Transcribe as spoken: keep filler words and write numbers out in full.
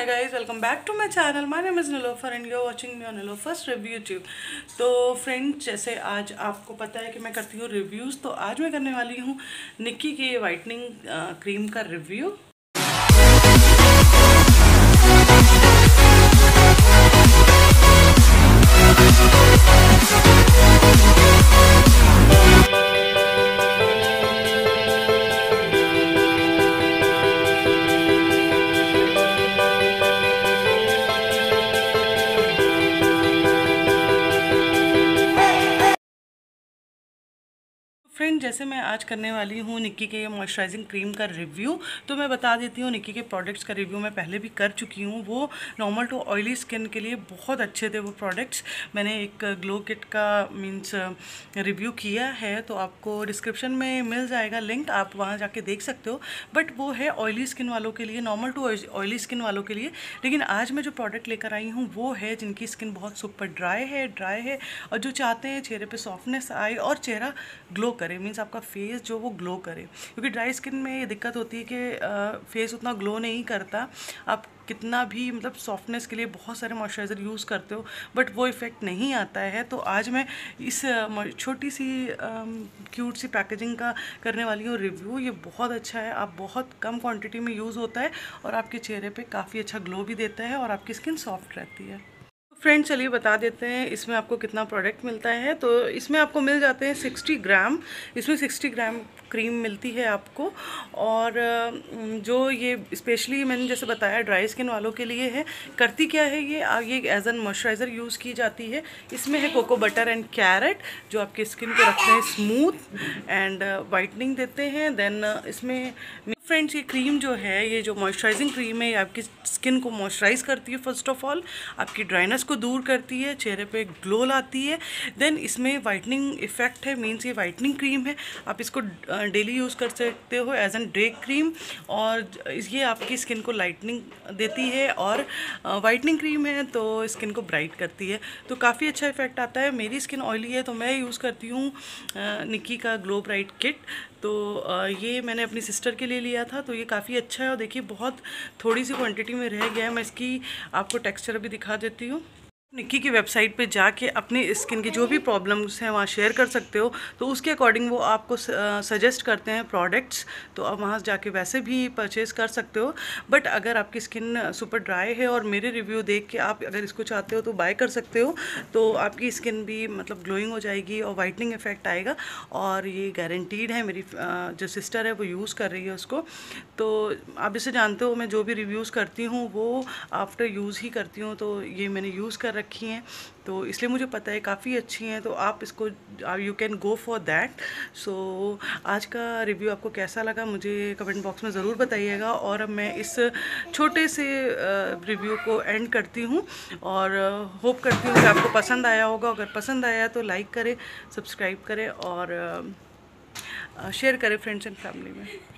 guys, welcome back to my channel. My name is Nilofer and you're watching me on Nilofer's Review Tube. तो friends, जैसे आज आपको पता है कि मैं करती हूँ रिव्यूज़, तो आज मैं करने वाली हूँ निक्की की वाइटनिंग क्रीम का रिव्यू। फ्रेंड, जैसे मैं आज करने वाली हूँ निक्की के मॉइस्चराइजिंग क्रीम का रिव्यू, तो मैं बता देती हूँ निक्की के प्रोडक्ट्स का रिव्यू मैं पहले भी कर चुकी हूँ। वो नॉर्मल टू ऑयली स्किन के लिए बहुत अच्छे थे वो प्रोडक्ट्स। मैंने एक ग्लो किट का मींस रिव्यू किया है, तो आपको डिस्क्रिप्शन में मिल जाएगा लिंक, आप वहाँ जाके देख सकते हो। बट वो है ऑयली स्किन वालों के लिए, नॉर्मल टू ऑयली स्किन वालों के लिए। लेकिन आज मैं जो प्रोडक्ट लेकर आई हूँ वो है जिनकी स्किन बहुत सुपर ड्राई है ड्राई है और जो चाहते हैं चेहरे पर सॉफ्टनेस आए और चेहरा ग्लो करे, मीन्स आपका फेस जो वो ग्लो करे। क्योंकि ड्राई स्किन में ये दिक्कत होती है कि फेस उतना ग्लो नहीं करता। आप कितना भी मतलब सॉफ्टनेस के लिए बहुत सारे मॉइस्चराइज़र यूज़ करते हो बट वो इफ़ेक्ट नहीं आता है। तो आज मैं इस छोटी सी क्यूट सी पैकेजिंग का करने वाली हूँ रिव्यू। ये बहुत अच्छा है, आप बहुत कम क्वांटिटी में यूज़ होता है और आपके चेहरे पे काफ़ी अच्छा ग्लो भी देता है और आपकी स्किन सॉफ्ट रहती है। फ्रेंड्स, चलिए बता देते हैं इसमें आपको कितना प्रोडक्ट मिलता है। तो इसमें आपको मिल जाते हैं साठ ग्राम, इसमें साठ ग्राम क्रीम मिलती है आपको। और जो ये स्पेशली मैंने जैसे बताया ड्राई स्किन वालों के लिए है। करती क्या है ये ये एज एन मॉइस्चराइज़र यूज़ की जाती है। इसमें है कोको बटर एंड कैरेट जो आपकी स्किन को रखते हैं स्मूथ एंड वाइटनिंग देते हैं। देन इसमें फ्रेंड्स ये क्रीम जो है, ये जो मॉइस्चराइजिंग क्रीम है, ये आपकी स्किन को मॉइस्चराइज करती है। फर्स्ट ऑफ ऑल आपकी ड्राइनेस को दूर करती है, चेहरे पे ग्लो लाती है। देन इसमें वाइटनिंग इफेक्ट है, मीन्स ये वाइटनिंग क्रीम है, आप इसको डेली यूज़ कर सकते हो एज एन डे क्रीम। और ये आपकी स्किन को लाइटनिंग देती है और वाइटनिंग क्रीम है तो स्किन को ब्राइट करती है। तो काफ़ी अच्छा इफेक्ट आता है। मेरी स्किन ऑयली है तो मैं यूज़ करती हूँ निक्की का ग्लो ब्राइट किट। तो ये मैंने अपनी सिस्टर के लिए लिया था, तो ये काफ़ी अच्छा है। और देखिए बहुत थोड़ी सी क्वांटिटी में रह गया है। मैं इसकी आपको टेक्सचर भी दिखा देती हूँ। निक्की की वेबसाइट पे जाके अपनी स्किन की जो भी प्रॉब्लम्स हैं वहाँ शेयर कर सकते हो, तो उसके अकॉर्डिंग वो आपको सजेस्ट करते हैं प्रोडक्ट्स, तो आप वहाँ जाके वैसे भी परचेज़ कर सकते हो। बट अगर आपकी स्किन सुपर ड्राई है और मेरे रिव्यू देख के आप अगर इसको चाहते हो तो बाय कर सकते हो, तो आपकी स्किन भी मतलब ग्लोइंग हो जाएगी और वाइटनिंग इफेक्ट आएगा। और ये गारंटीड है, मेरी जो सिस्टर है वो यूज़ कर रही है उसको। तो आप जैसे जानते हो मैं जो भी रिव्यूज़ करती हूँ वो आफ्टर यूज़ ही करती हूँ, तो ये मैंने यूज़ कर रखी हैं तो इसलिए मुझे पता है काफ़ी अच्छी हैं। तो आप इसको you can go for that. So आज का रिव्यू आपको कैसा लगा मुझे कमेंट बॉक्स में ज़रूर बताइएगा। और अब मैं इस छोटे से रिव्यू को एंड करती हूँ और होप करती हूँ कि आपको पसंद आया होगा। अगर पसंद आया तो लाइक करें, सब्सक्राइब करें और शेयर करें फ्रेंड्स एंड फैमिली में।